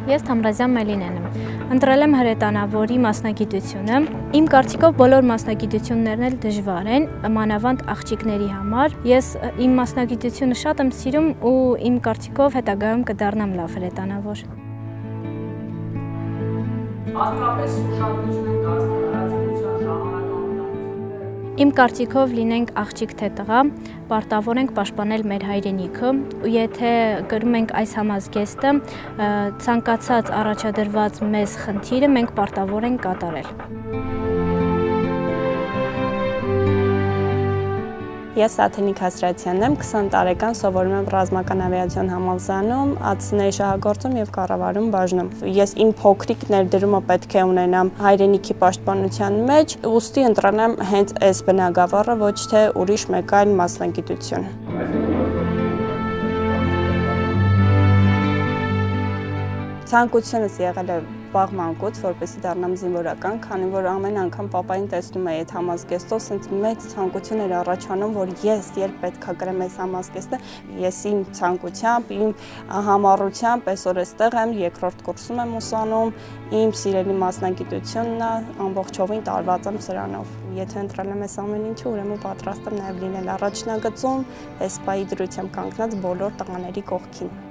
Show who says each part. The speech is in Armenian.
Speaker 1: Ես Թամրազյան Մելինեն եմ։ Ընտրել եմ հրետանավորի մասնագիտությունը։ Իմ կարծիքով բոլոր մասնագիտություններն էլ դժվար են, մանավանդ աղջիկների համար։ Ես իմ մասնագիտությունը շատ եմ սիրում ու իմ կարծիքով հետագայում կդառնամ լավ հրետանավոր։
Speaker 2: Հատկապես ուշադրություն եք դարձնել հրատարակության ժամանակահատվածությունները։
Speaker 1: Իմ կարծիքով լինենք աղջիկ թե տղա, պարտավոր ենք պաշտպանել մեր հայրենիքը, ու եթե գրում ենք այս համազգեստը, ցանկացած առաջադրված մեզ խնդիրը մենք պարտավոր ենք կատարել։
Speaker 3: Ես Աթենիկ Հասրատյանն եմ, 20 տարեկան, սովորում եմ ռազմական ավիացիոն համալսարանում, ԱՑՆ-ի շահագործում և կառավարում բաժնում։ Ես իմ փոքրիկ ներդրումը պետք է ունենամ հայրենիքի պաշտպանության մեջ, ուստի ընտրել եմ հենց այս բնագավառը, ոչ թե ուրիշ մեկ այլ մասնագիտություն։ Ցանկությունս եղել է վաղ մանկուց, որպեսզի դառնամ զինվորական, քանի որ ամեն անգամ պապային տեսնում էի այդ համազգեստով, ասենց մեծ ցանկություն էր առաջանում, որ ես երբ պետք է գրեմ այս համազգեստը, ես իմ ցանկությամբ, իմ համառությամբ այսօր էստեղ եմ, երկրորդ կուրսում եմ ուսանում, իմ սիրելի մասնագիտությունն է, ամբողջովին տարված եմ սրանով։ Եթե ընտրել եմ այս ամեն ինչը, ուրեմն պատրաստ եմ նաև լինել առաջնագծում, այս պահի դրությամբ կանգնած բոլոր տղաների կողքին։